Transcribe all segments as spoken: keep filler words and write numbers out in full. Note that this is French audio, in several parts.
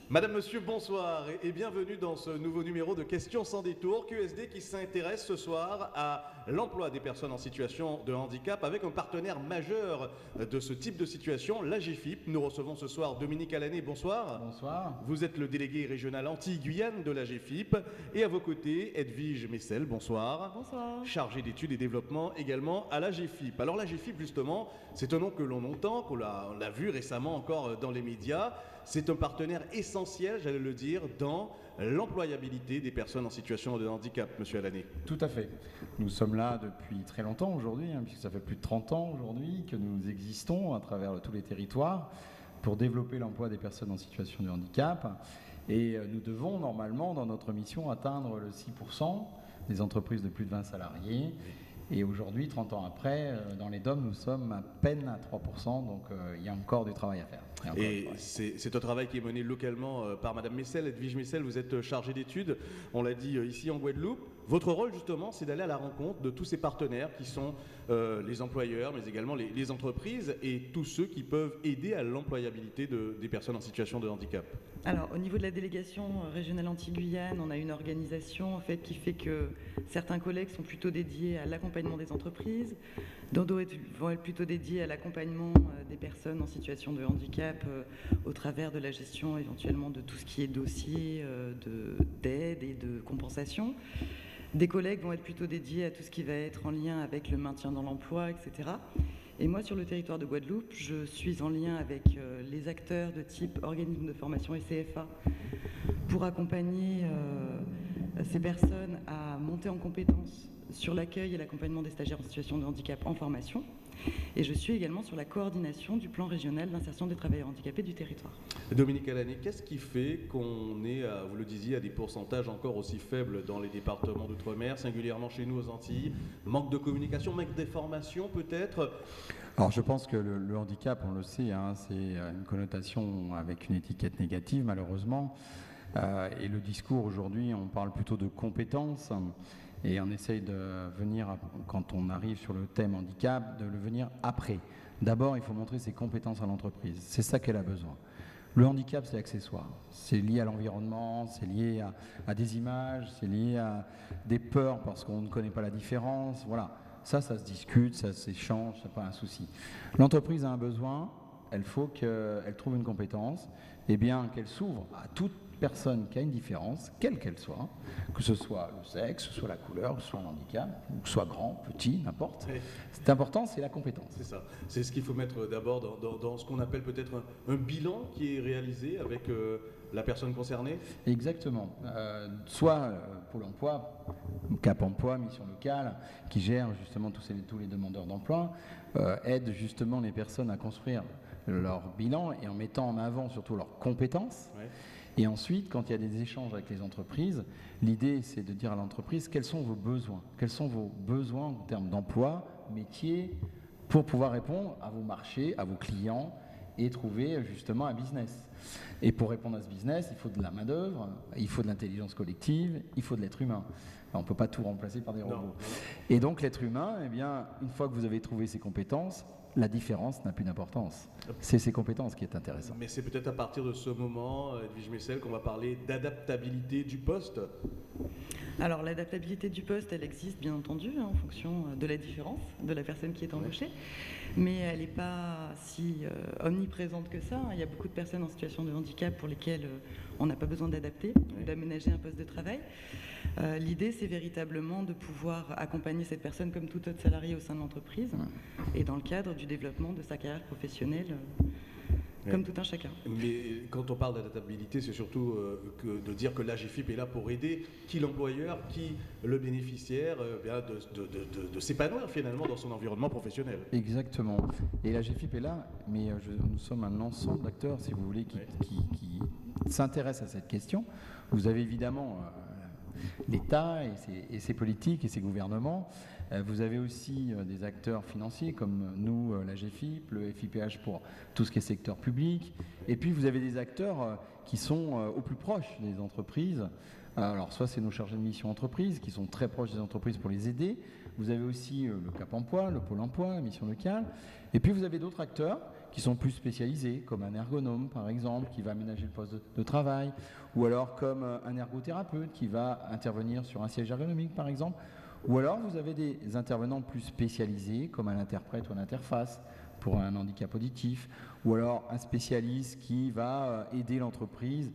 Madame, Monsieur, bonsoir et bienvenue dans ce nouveau numéro de Questions sans détour, Q S D qui s'intéresse ce soir à l'emploi des personnes en situation de handicap avec un partenaire majeur de ce type de situation, l'A G F I P. Nous recevons ce soir Dominique Alané, bonsoir. Bonsoir. Vous êtes le délégué régional Antilles-Guyane de l'A G F I P et à vos côtés, Edwige Messel, bonsoir. Bonsoir. Chargé d'études et développement également à l'A G F I P. Alors l'A G F I P justement, c'est un nom que l'on entend, qu'on l'a, on l'a vu récemment encore dans les médias. C'est un partenaire essentiel, j'allais le dire, dans l'employabilité des personnes en situation de handicap, Monsieur Alané. Tout à fait. Nous sommes là depuis très longtemps aujourd'hui, hein, puisque ça fait plus de trente ans aujourd'hui que nous existons à travers tous les territoires pour développer l'emploi des personnes en situation de handicap. Et nous devons normalement, dans notre mission, atteindre le six pour cent des entreprises de plus de vingt salariés. Et aujourd'hui, trente ans après, dans les D O M, nous sommes à peine à trois pour cent, donc euh, il y a encore du travail à faire. Et c'est, c'est un travail qui est mené localement euh, par Madame Messel, Edwige Messel, vous êtes chargée d'études, on l'a dit euh, ici en Guadeloupe. Votre rôle justement, c'est d'aller à la rencontre de tous ces partenaires qui sont euh, les employeurs, mais également les, les entreprises et tous ceux qui peuvent aider à l'employabilité de, des personnes en situation de handicap. Alors, au niveau de la délégation régionale Antilles-Guyane, on a une organisation en fait, qui fait que certains collègues sont plutôt dédiés à l'accompagnement des entreprises, d'autres vont être plutôt dédiés à l'accompagnement des personnes en situation de handicap euh, au travers de la gestion éventuellement de tout ce qui est dossier euh, de, d'aide et de compensation. Des collègues vont être plutôt dédiés à tout ce qui va être en lien avec le maintien dans l'emploi, et cetera. Et moi, sur le territoire de Guadeloupe, je suis en lien avec euh, les acteurs de type organisme de formation et C F A pour accompagner euh, ces personnes à monter en compétences sur l'accueil et l'accompagnement des stagiaires en situation de handicap en formation. Et je suis également sur la coordination du plan régional d'insertion des travailleurs handicapés du territoire. Dominique Alané, qu'est-ce qui fait qu'on est, à, vous le disiez, à des pourcentages encore aussi faibles dans les départements d'outre-mer, singulièrement chez nous aux Antilles? Manque de communication, manque d'information peut-être? Alors je pense que le, le handicap, on le sait, hein, c'est une connotation avec une étiquette négative malheureusement. Euh, et le discours aujourd'hui, on parle plutôt de compétences. Et on essaye de venir, quand on arrive sur le thème handicap, de le venir après. D'abord, il faut montrer ses compétences à l'entreprise. C'est ça qu'elle a besoin. Le handicap, c'est accessoire. C'est lié à l'environnement, c'est lié à, à des images, c'est lié à des peurs parce qu'on ne connaît pas la différence. Voilà. Ça, ça se discute, ça s'échange, c'est pas un souci. L'entreprise a un besoin, il faut qu'elle trouve une compétence, et bien qu'elle s'ouvre à toute personne qui a une différence, quelle qu'elle soit, que ce soit le sexe, que ce soit la couleur, que ce soit un handicap, que ce soit grand, petit, n'importe. Oui. C'est important, c'est la compétence. C'est ça. C'est ce qu'il faut mettre d'abord dans, dans, dans ce qu'on appelle peut-être un, un bilan qui est réalisé avec euh, la personne concernée. Exactement. Euh, soit euh, Pôle emploi, Cap emploi, mission locale, qui gère justement tous, ces, tous les demandeurs d'emploi, euh, aide justement les personnes à construire leur bilan et en mettant en avant surtout leurs compétences. Ouais. Et ensuite, quand il y a des échanges avec les entreprises, l'idée, c'est de dire à l'entreprise quels sont vos besoins, quels sont vos besoins en termes d'emploi, métier, pour pouvoir répondre à vos marchés, à vos clients et trouver justement un business. Et pour répondre à ce business, il faut de la main-d'œuvre, il faut de l'intelligence collective, il faut de l'être humain. On ne peut pas tout remplacer par des robots. Non. Et donc l'être humain, eh bien, une fois que vous avez trouvé ses compétences, la différence n'a plus d'importance. C'est ces compétences qui est intéressant. Mais c'est peut-être à partir de ce moment, Edwige Messel, qu'on va parler d'adaptabilité du poste. Alors l'adaptabilité du poste, elle existe bien entendu hein, en fonction de la différence de la personne qui est embauchée, ouais. Mais elle n'est pas si euh, omniprésente que ça. Il y a beaucoup de personnes en situation de handicap pour lesquelles euh, on n'a pas besoin d'adapter ou ouais. d'aménager un poste de travail. Euh, l'idée, c'est véritablement de pouvoir accompagner cette personne comme tout autre salarié au sein de l'entreprise ouais. et dans le cadre du développement de sa carrière professionnelle. Euh, Comme tout un chacun. Mais quand on parle d'adaptabilité, c'est surtout euh, que de dire que l'A G F I P est là pour aider qui l'employeur, qui le bénéficiaire, euh, bien de, de, de, de, de s'épanouir finalement dans son environnement professionnel. Exactement. Et l'A G F I P est là, mais je, nous sommes un ensemble d'acteurs, si vous voulez, qui, ouais. qui, qui s'intéressent à cette question. Vous avez évidemment euh, l'État et ses, et ses politiques et ses gouvernements. Vous avez aussi des acteurs financiers comme nous, l'A G F I P, le F I P H pour tout ce qui est secteur public. Et puis vous avez des acteurs qui sont au plus proche des entreprises. Alors soit c'est nos chargés de mission entreprises qui sont très proches des entreprises pour les aider. Vous avez aussi le Cap emploi, le Pôle emploi, la mission locale. Et puis vous avez d'autres acteurs qui sont plus spécialisés, comme un ergonome par exemple, qui va aménager le poste de, de travail, ou alors comme un ergothérapeute qui va intervenir sur un siège ergonomique par exemple, ou alors vous avez des intervenants plus spécialisés, comme un interprète ou une interface pour un handicap auditif, ou alors un spécialiste qui va aider l'entreprise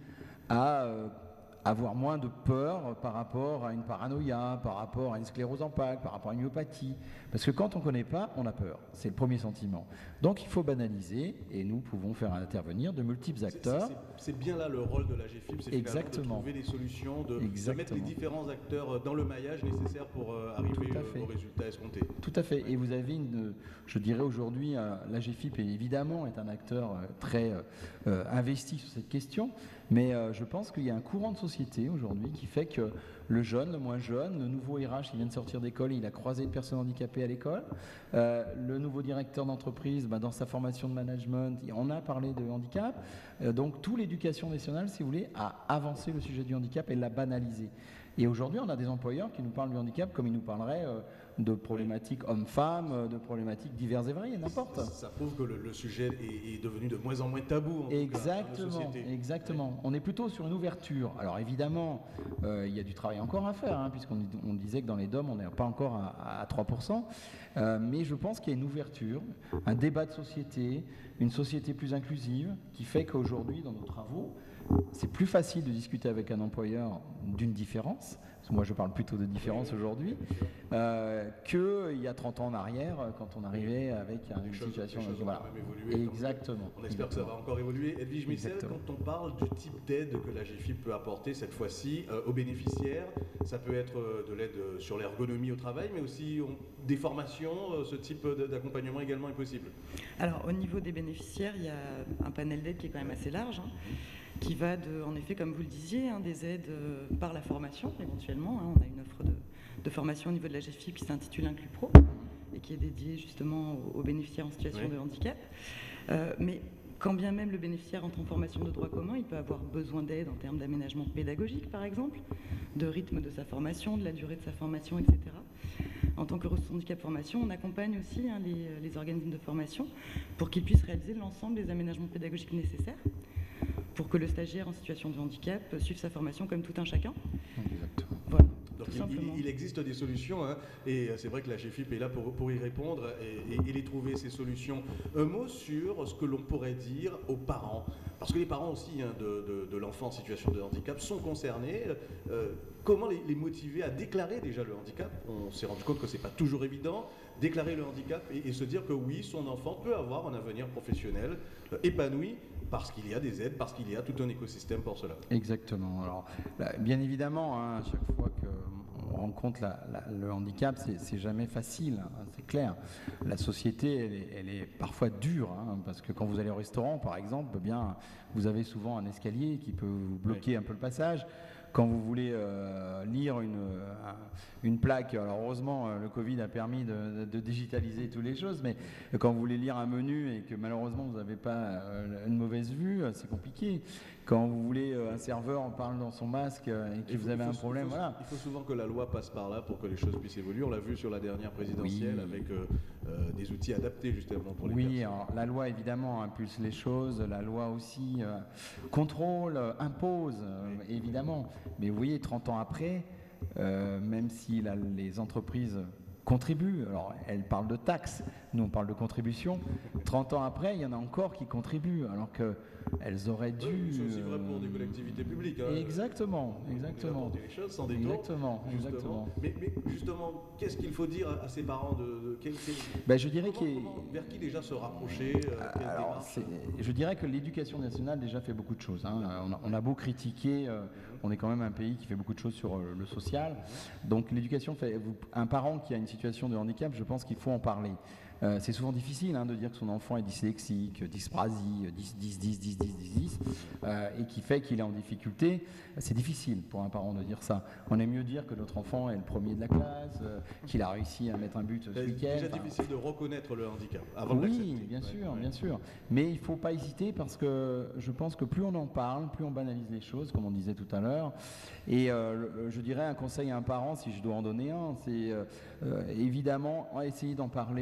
à euh, avoir moins de peur par rapport à une paranoïa, par rapport à une sclérose en plaques, par rapport à une myopathie. Parce que quand on ne connaît pas, on a peur. C'est le premier sentiment. Donc il faut banaliser et nous pouvons faire intervenir de multiples acteurs. C'est, c'est, c'est bien là le rôle de l'A G F I P, c'est Exactement. De trouver des solutions, de, de mettre les différents acteurs dans le maillage nécessaire pour euh, arriver euh, aux résultats escomptés. Tout à fait. Et vous avez une, je dirais aujourd'hui, euh, l'A G F I P évidemment est un acteur euh, très euh, investi sur cette question, mais euh, je pense qu'il y a un courant de société aujourd'hui qui fait que le jeune, le moins jeune, le nouveau R H, il vient de sortir d'école, il a croisé une personne handicapée à l'école, euh, le nouveau directeur d'entreprise, bah, dans sa formation de management, on a parlé de handicap, euh, donc toute l'éducation nationale, si vous voulez, a avancé le sujet du handicap et l'a banalisé. Et aujourd'hui, on a des employeurs qui nous parlent du handicap comme ils nous parleraient euh, de problématiques hommes-femmes, de problématiques diverses et variées, n'importe. Ça, ça prouve que le, le sujet est, est devenu de moins en moins tabou. En exactement, tout cas, dans la société. Exactement. Ouais. On est plutôt sur une ouverture. Alors évidemment, euh, il y a du travail encore à faire, hein, puisqu'on on disait que dans les D O M, on n'est pas encore à, à trois pour cent. Euh, mais je pense qu'il y a une ouverture, un débat de société, une société plus inclusive, qui fait qu'aujourd'hui, dans nos travaux, c'est plus facile de discuter avec un employeur d'une différence, parce que moi je parle plutôt de différence aujourd'hui, euh, qu'il y a trente ans en arrière, quand on arrivait avec une les situation... Choses, les voilà. évolué, exactement. On espère exactement. que ça va encore évoluer. Edwige Missel, quand on parle du type d'aide que la G F I P peut apporter cette fois-ci euh, aux bénéficiaires, ça peut être euh, de l'aide sur l'ergonomie au travail, mais aussi on, des formations, euh, ce type d'accompagnement également est possible. Alors au niveau des bénéficiaires, il y a un panel d'aide qui est quand même assez large, hein, qui va de, en effet, comme vous le disiez, hein, des aides euh, par la formation éventuellement. Hein, on a une offre de, de formation au niveau de la G F I P qui s'intitule Inclus Pro et qui est dédiée justement aux, aux bénéficiaires en situation oui. de handicap. Euh, mais quand bien même le bénéficiaire entre en formation de droit commun, il peut avoir besoin d'aide en termes d'aménagement pédagogique, par exemple, de rythme de sa formation, de la durée de sa formation, et cetera. En tant que ressources handicap formation, on accompagne aussi hein, les, les organismes de formation pour qu'ils puissent réaliser l'ensemble des aménagements pédagogiques nécessaires pour que le stagiaire en situation de handicap suive sa formation comme tout un chacun. Exactement. Voilà. Donc il, il, il existe des solutions hein, et c'est vrai que la G F I P est là pour, pour y répondre et, et, et les trouver ces solutions. Un mot sur ce que l'on pourrait dire aux parents, parce que les parents aussi hein, de, de, de l'enfant en situation de handicap sont concernés. Euh, comment les, les motiver à déclarer déjà le handicap? On s'est rendu compte que c'est pas toujours évident. Déclarer le handicap et, et se dire que oui, son enfant peut avoir un avenir professionnel euh, épanoui, parce qu'il y a des aides, parce qu'il y a tout un écosystème pour cela. Exactement. Alors, là, bien évidemment, hein, à chaque fois qu'on rencontre la, la, le handicap, c'est jamais facile, hein, c'est clair. La société, elle est, elle est parfois dure, hein, parce que quand vous allez au restaurant, par exemple, eh bien, vous avez souvent un escalier qui peut vous bloquer oui. un peu le passage. Quand vous voulez euh, lire une, euh, une plaque, alors heureusement euh, le Covid a permis de, de, de digitaliser toutes les choses, mais quand vous voulez lire un menu et que malheureusement vous n'avez pas euh, une mauvaise vue, c'est compliqué. Quand vous voulez euh, un serveur parle dans son masque euh, et que vous avez faut, un problème, il faut, voilà. Il faut souvent que la loi passe par là pour que les choses puissent évoluer. On l'a vu sur la dernière présidentielle oui. avec euh, euh, des outils adaptés justement pour les oui, personnes. Oui, alors la loi évidemment impulse les choses, la loi aussi euh, contrôle, impose, oui. évidemment. Mais vous voyez, trente ans après, euh, même si la, les entreprises contribuent, alors elles parlent de taxes, nous on parle de contribution, trente ans après, il y en a encore qui contribuent, alors qu'elles auraient dû... Oui, c'est aussi vrai pour des collectivités publiques. Hein. Exactement, exactement. Des choses sans détour, exactement, justement. exactement. Mais, mais justement, qu'est-ce qu'il faut dire à ces parents de, de quel, quel, ben, je dirais comment, qu comment, vers qui déjà se rapprocher euh, alors, je dirais que l'éducation nationale déjà fait beaucoup de choses. Hein. On, a, on a beau critiquer, euh, on est quand même un pays qui fait beaucoup de choses sur euh, le social. Donc l'éducation fait... Un parent qui a une situation de handicap, je pense qu'il faut en parler. Euh, c'est souvent difficile hein, de dire que son enfant est dyslexique, dysprasie, dix, dix, dix, dix, dix, dix, dix, euh, et qui fait qu'il est en difficulté. C'est difficile pour un parent de dire ça. On aime mieux dire que notre enfant est le premier de la classe, euh, qu'il a réussi à mettre un but ce week-end. C'est déjà difficile de reconnaître le handicap avant oui, de l'accepter. bien sûr, ouais, bien ouais. sûr. Mais il ne faut pas hésiter parce que je pense que plus on en parle, plus on banalise les choses, comme on disait tout à l'heure. Et euh, je dirais un conseil à un parent, si je dois en donner un, c'est euh, euh, évidemment essayer d'en parler le plus possible.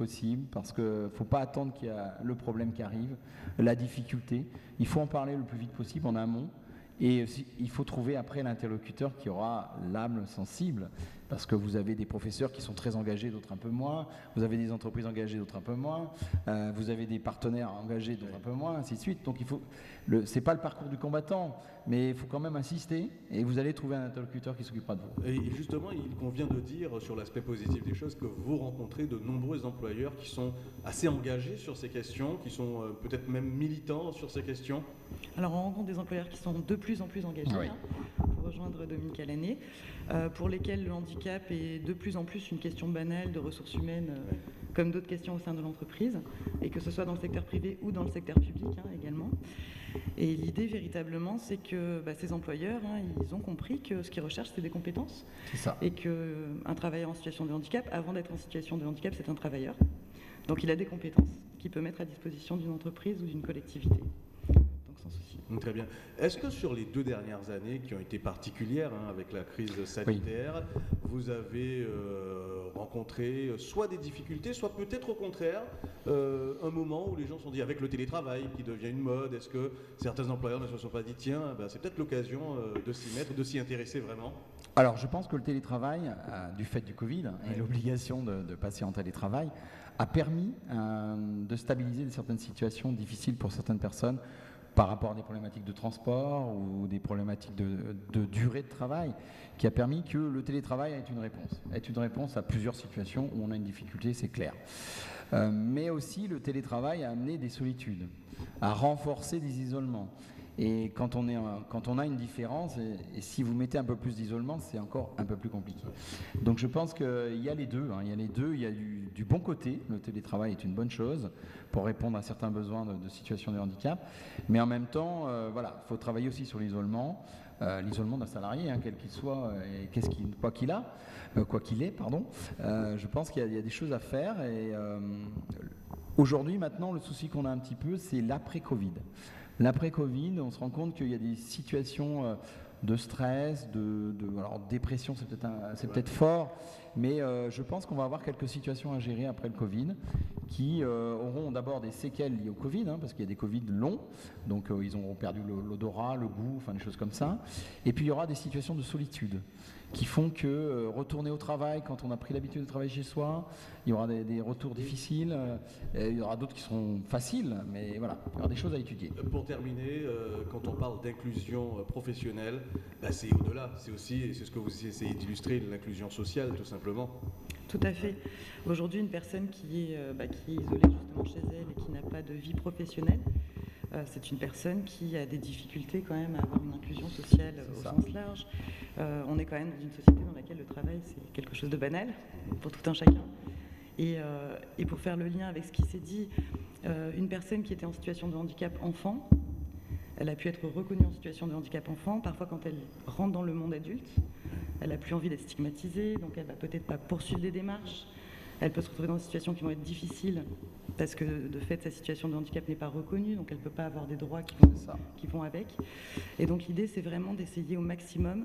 possible, parce qu'il ne faut pas attendre qu'il y ait le problème qui arrive, la difficulté. Il faut en parler le plus vite possible en amont. Et il faut trouver après l'interlocuteur qui aura l'âme sensible, parce que vous avez des professeurs qui sont très engagés, d'autres un peu moins, vous avez des entreprises engagées, d'autres un peu moins, euh, vous avez des partenaires engagés, d'autres un peu moins, ainsi de suite. Donc il faut, le, c'est pas le parcours du combattant, mais il faut quand même insister, et vous allez trouver un interlocuteur qui s'occupera de vous. Et justement, il convient de dire sur l'aspect positif des choses que vous rencontrez de nombreux employeurs qui sont assez engagés sur ces questions, qui sont euh, peut-être même militants sur ces questions. Alors on rencontre des employeurs qui sont de plus en plus engagés, oui. hein, pour rejoindre Dominique Allané, euh, pour lesquels le handicap est de plus en plus une question banale de ressources humaines, euh, oui. comme d'autres questions au sein de l'entreprise, et que ce soit dans le secteur privé ou dans le secteur public hein, également. Et l'idée véritablement, c'est que bah, ces employeurs, hein, ils ont compris que ce qu'ils recherchent, c'est des compétences, c'est ça. Et qu'un travailleur en situation de handicap, avant d'être en situation de handicap, c'est un travailleur. Donc il a des compétences qu'il peut mettre à disposition d'une entreprise ou d'une collectivité. Sans souci. Très bien. Est-ce que sur les deux dernières années qui ont été particulières hein, avec la crise sanitaire, oui. vous avez euh, rencontré soit des difficultés, soit peut-être au contraire euh, un moment où les gens se sont dit avec le télétravail qui devient une mode, est-ce que certains employeurs ne se sont pas dit tiens, ben, c'est peut-être l'occasion euh, de s'y mettre, de s'y intéresser vraiment? Alors je pense que le télétravail, euh, du fait du Covid et oui. l'obligation de, de passer en télétravail, a permis euh, de stabiliser certaines situations difficiles pour certaines personnes, par rapport à des problématiques de transport ou des problématiques de, de durée de travail, qui a permis que le télétravail ait une réponse, ait une réponse à plusieurs situations où on a une difficulté, c'est clair. Euh, mais aussi, le télétravail a amené des solitudes, a renforcé des isolements. Et quand on, est, quand on a une différence, et, et si vous mettez un peu plus d'isolement, c'est encore un peu plus compliqué. Donc je pense qu'il y a les deux, hein, il y a les deux, il y a du, du bon côté, le télétravail est une bonne chose pour répondre à certains besoins de, de situation de handicap, mais en même temps, euh, voilà, il faut travailler aussi sur l'isolement, euh, l'isolement d'un salarié, hein, quel qu'il soit, et qu'est-ce qu'il, quoi qu'il a, euh, quoi qu'il est, pardon. Euh, je pense qu'il y a, il y a des choses à faire, et euh, aujourd'hui, maintenant, le souci qu'on a un petit peu, c'est l'après-Covid. L'après-Covid, on se rend compte qu'il y a des situations de stress, de, de alors dépression, c'est peut-être, un, c'est peut-être fort, mais euh, je pense qu'on va avoir quelques situations à gérer après le Covid qui euh, auront d'abord des séquelles liées au Covid, hein, parce qu'il y a des Covid longs, donc euh, ils auront perdu l'odorat, le goût, enfin des choses comme ça. Et puis il y aura des situations de solitude qui font que euh, retourner au travail, quand on a pris l'habitude de travailler chez soi, il y aura des, des retours difficiles, euh, et il y aura d'autres qui seront faciles, mais voilà, il y aura des choses à étudier. Pour terminer, euh, quand on parle d'inclusion professionnelle, bah, c'est au-delà, c'est aussi, et c'est ce que vous essayez d'illustrer, l'inclusion sociale tout simplement. Tout à fait. Aujourd'hui, une personne qui est, euh, bah, qui est isolée justement chez elle et qui n'a pas de vie professionnelle, euh, c'est une personne qui a des difficultés quand même à avoir une inclusion sociale c'est au ça. Sens large. Euh, on est quand même dans une société dans laquelle le travail, c'est quelque chose de banal pour tout un chacun. Et, euh, et pour faire le lien avec ce qui s'est dit, euh, une personne qui était en situation de handicap enfant, elle a pu être reconnue en situation de handicap enfant. Parfois, quand elle rentre dans le monde adulte, elle n'a plus envie d'être stigmatisée, donc elle ne va peut-être pas poursuivre des démarches. Elle peut se retrouver dans des situations qui vont être difficiles parce que de fait, sa situation de handicap n'est pas reconnue, donc elle ne peut pas avoir des droits qui vont, qui vont avec. Et donc l'idée, c'est vraiment d'essayer au maximum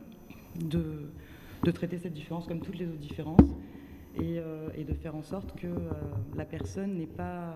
de, de traiter cette différence comme toutes les autres différences et, euh, et de faire en sorte que euh, la personne n'ait pas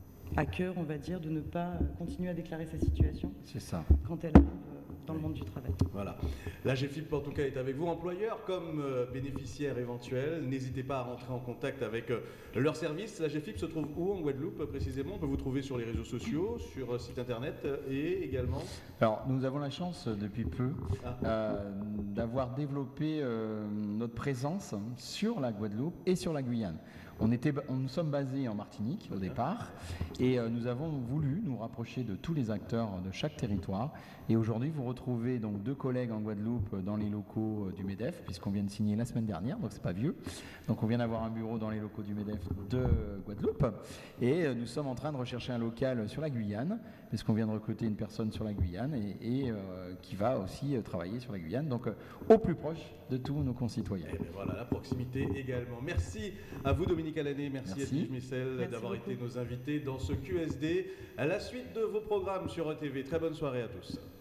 à cœur, on va dire, de ne pas continuer à déclarer sa situation. C'est ça. Quand elle arrive dans le monde du travail. Voilà. La G F I P, en tout cas, est avec vous. Employeurs comme euh, bénéficiaires éventuels, n'hésitez pas à rentrer en contact avec euh, leur service. La G F I P se trouve où en Guadeloupe précisément? On peut vous trouver sur les réseaux sociaux, sur euh, site internet euh, et également. Alors, nous avons la chance euh, depuis peu ah. euh, d'avoir développé euh, notre présence sur la Guadeloupe et sur la Guyane. On était, on, nous sommes basés en Martinique au départ et euh, nous avons voulu nous rapprocher de tous les acteurs de chaque territoire. Et aujourd'hui, vous retrouvez donc deux collègues en Guadeloupe dans les locaux du MEDEF, puisqu'on vient de signer la semaine dernière, donc c'est pas vieux. Donc on vient d'avoir un bureau dans les locaux du MEDEF de Guadeloupe. Et euh, nous sommes en train de rechercher un local sur la Guyane, puisqu'on vient de recruter une personne sur la Guyane et, et euh, qui va aussi euh, travailler sur la Guyane, donc euh, au plus proche de tous nos concitoyens. Et bien voilà, la proximité également. Merci à vous, Dominique Allané, merci, merci. Edwige Missel d'avoir été nos invités dans ce Q S D. À la suite de vos programmes sur E T V, très bonne soirée à tous.